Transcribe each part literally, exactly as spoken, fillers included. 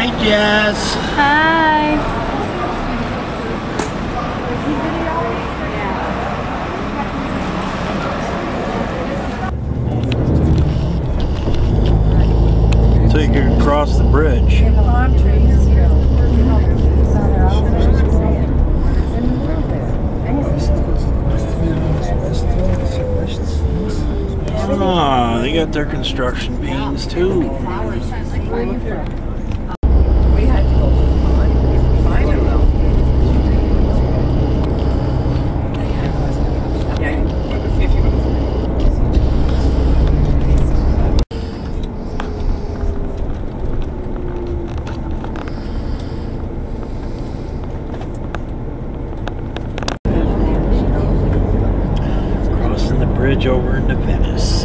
Jess. Hi. So you can cross the bridge. Palm trees. Ah, they got their construction pains too. We had to go find them though. Yeah, if you Crossing the bridge over into Venice.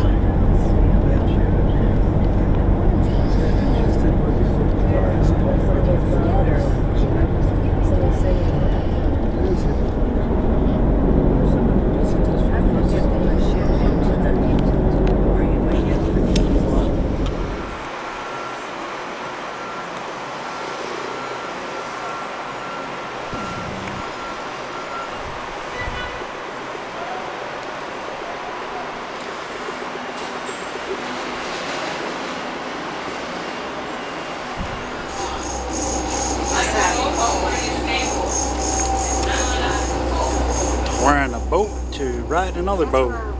We're in a boat to ride another boat.